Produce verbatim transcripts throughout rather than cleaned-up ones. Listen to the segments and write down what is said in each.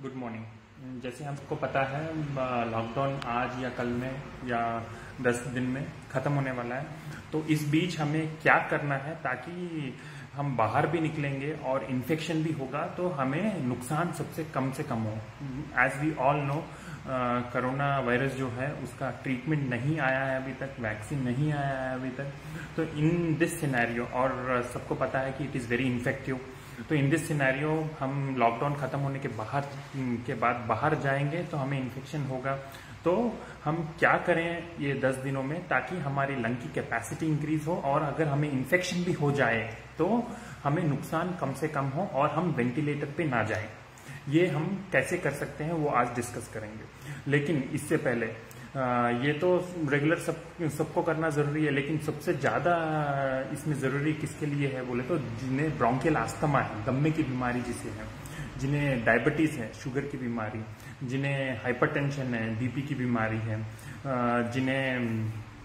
Good morning. जैसे हमको पता है लॉकडाउन आज या कल में या दस दिन में ख़त्म होने वाला है, तो इस बीच हमें क्या करना है ताकि हम बाहर भी निकलेंगे और इन्फेक्शन भी होगा तो हमें नुकसान सबसे कम से कम हो। As we all know corona virus जो है उसका ट्रीटमेंट नहीं आया है अभी तक, वैक्सीन नहीं आया है अभी तक। तो इन दिस सिनेरियो, और सबको पता है कि इट इज़ वेरी इन्फेक्टिव, तो इन दिस सिनेरियो हम लॉकडाउन खत्म होने के बाहर के बाद बाहर जाएंगे तो हमें इन्फेक्शन होगा। तो हम क्या करें ये दस दिनों में ताकि हमारी लंग की कैपेसिटी इंक्रीज हो, और अगर हमें इन्फेक्शन भी हो जाए तो हमें नुकसान कम से कम हो और हम वेंटिलेटर पे ना जाएं। ये हम कैसे कर सकते हैं वो आज डिस्कस करेंगे। लेकिन इससे पहले आ, ये तो रेगुलर सब सबको करना जरूरी है, लेकिन सबसे ज्यादा इसमें जरूरी किसके लिए है बोले तो जिन्हें ब्रोंकियल अस्थमा है, दम्मे की बीमारी जिसे है, जिन्हें डायबिटीज है, शुगर की बीमारी, जिन्हें हाइपरटेंशन है, बीपी की बीमारी है, जिन्हें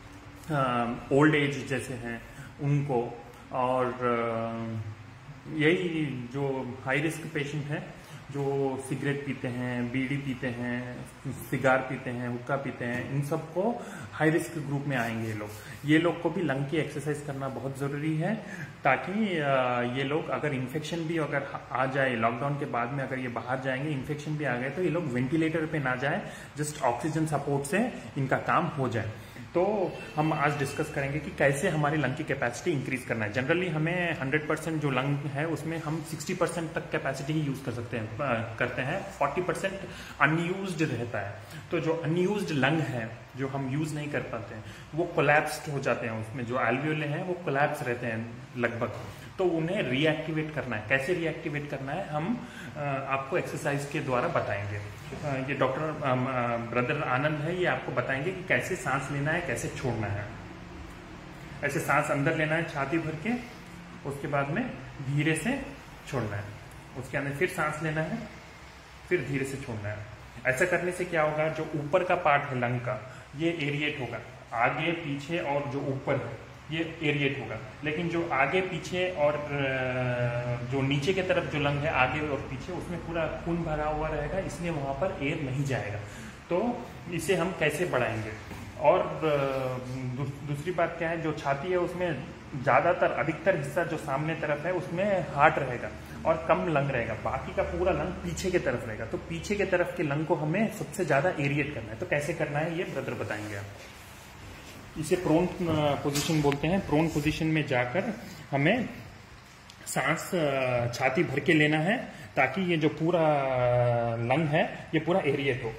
ओल्ड एज जैसे हैं उनको, और यही जो हाई रिस्क पेशेंट हैं जो सिगरेट पीते हैं, बीड़ी पीते हैं, सिगार पीते हैं, हुक्का पीते हैं, इन सबको हाई रिस्क ग्रुप में आएंगे ये लोग। ये लोग को भी लंग की एक्सरसाइज करना बहुत जरूरी है ताकि ये लोग अगर इन्फेक्शन भी अगर आ जाए लॉकडाउन के बाद में, अगर ये बाहर जाएंगे इन्फेक्शन भी आ गए तो ये लोग वेंटिलेटर पे ना जाए, जस्ट ऑक्सीजन सपोर्ट से इनका काम हो जाए। तो हम आज डिस्कस करेंगे कि कैसे हमारी लंग की कैपेसिटी इंक्रीज करना है। जनरली हमें हंड्रेड परसेंट जो लंग है उसमें हम सिक्सटी परसेंट तक कैपेसिटी ही यूज कर सकते हैं करते हैं फोर्टी परसेंट अनयूज्ड रहता है। तो जो अनयूज्ड लंग है जो हम यूज नहीं कर पाते हैं वो कोलैप्स्ड हो जाते हैं, उसमें जो एल्वियोले हैं वो कोलैप्स रहते हैं लगभग। तो उन्हें रीएक्टिवेट करना है। कैसे रीएक्टिवेट करना है हम आपको एक्सरसाइज के द्वारा बताएंगे। ये डॉक्टर ब्रदर आनंद है, ये आपको बताएंगे कि कैसे सांस लेना है, कैसे छोड़ना है। ऐसे सांस अंदर लेना है छाती भर के, उसके बाद में धीरे से छोड़ना है, उसके अंदर फिर सांस लेना है, फिर धीरे से छोड़ना है। ऐसा करने से क्या होगा, जो ऊपर का पार्ट है लंग का ये एरिएट होगा, आगे पीछे और जो ऊपर है ये एरिएट होगा। लेकिन जो आगे पीछे और जो नीचे के तरफ जो लंग है आगे और पीछे, उसमें पूरा खून भरा हुआ रहेगा, इसलिए वहां पर एयर नहीं जाएगा। तो इसे हम कैसे बढ़ाएंगे। और दूसरी बात क्या है, जो छाती है उसमें ज्यादातर अधिकतर हिस्सा जो सामने तरफ है उसमें हार्ट रहेगा और कम लंग रहेगा, बाकी का पूरा लंग पीछे के तरफ रहेगा। तो पीछे के तरफ के लंग को हमें सबसे ज्यादा एरिएट करना है। तो कैसे करना है ये ब्रदर बताएंगे आप। इसे प्रोन पोजीशन बोलते हैं। प्रोन पोजीशन में जाकर हमें सांस छाती भर के लेना है ताकि ये जो पूरा लंग है ये पूरा एरिएट हो।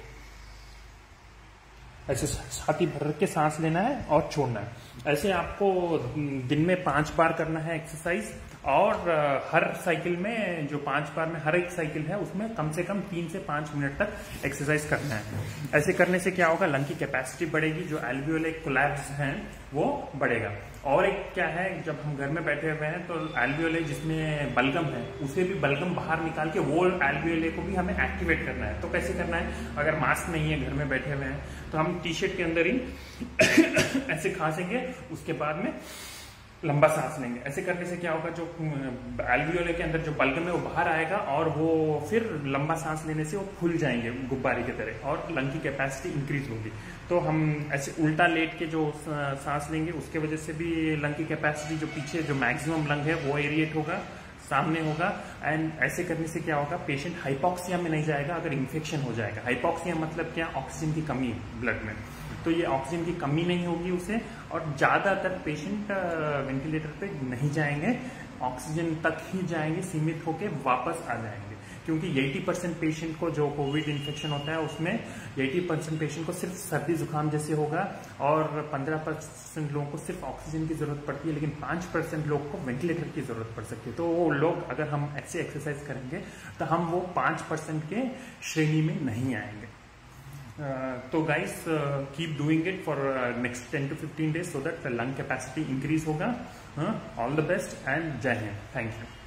ऐसे छाती भर के सांस लेना है और छोड़ना है। ऐसे आपको दिन में पांच बार करना है एक्सरसाइज, और हर साइकिल में जो पांच बार में हर एक साइकिल है उसमें कम से कम तीन से पांच मिनट तक एक्सरसाइज करना है। ऐसे करने से क्या होगा, लंग की कैपेसिटी बढ़ेगी, जो एल्वियोले कोलैप्स हैं वो बढ़ेगा। और एक क्या है, जब हम घर में बैठे हुए हैं तो एल्वियोले जिसमें बलगम है उसे भी बलगम बाहर निकाल के वो एल्वियोले को भी हमें एक्टिवेट करना है। तो कैसे करना है, अगर मास्क नहीं है घर में बैठे हुए हैं तो हम टी शर्ट के अंदर ही ऐसे खांसेंगे, उसके बाद में लंबा सांस लेंगे। ऐसे करने से क्या होगा, जो एल्वियोले के अंदर जो बलगम है वो बाहर आएगा और वो फिर लंबा सांस लेने से वो फूल जाएंगे गुब्बारे की तरह, और लंग की कैपेसिटी इंक्रीज होगी। तो हम ऐसे उल्टा लेट के जो सांस लेंगे उसके वजह से भी लंग की कैपेसिटी, जो पीछे जो मैक्सिमम लंग है वो एरिएट होगा, सामने होगा। एंड ऐसे करने से क्या होगा, पेशेंट हाइपोक्सिया में नहीं जाएगा अगर इन्फेक्शन हो जाएगा। हाइपोक्सिया मतलब क्या, ऑक्सीजन की कमी ब्लड में, तो ये ऑक्सीजन की कमी नहीं होगी उसे, और ज्यादातर पेशेंट वेंटिलेटर पे नहीं जाएंगे, ऑक्सीजन तक ही जाएंगे, सीमित होके वापस आ जाएंगे। क्योंकि अस्सी परसेंट पेशेंट को जो कोविड इन्फेक्शन होता है उसमें अस्सी परसेंट पेशेंट को सिर्फ सर्दी जुकाम जैसे होगा, और पंद्रह परसेंट लोगों को सिर्फ ऑक्सीजन की जरूरत पड़ती है, लेकिन पांच परसेंट लोग को वेंटिलेटर की जरूरत पड़ सकती है। तो वो लोग अगर हम ऐसे एक्सरसाइज करेंगे तो हम वो पांच परसेंट के श्रेणी में नहीं आएंगे। तो guys keep doing it for next ten to fifteen days so that lung capacity increase होगा। ऑल द बेस्ट एंड जय हिंद। Thank you.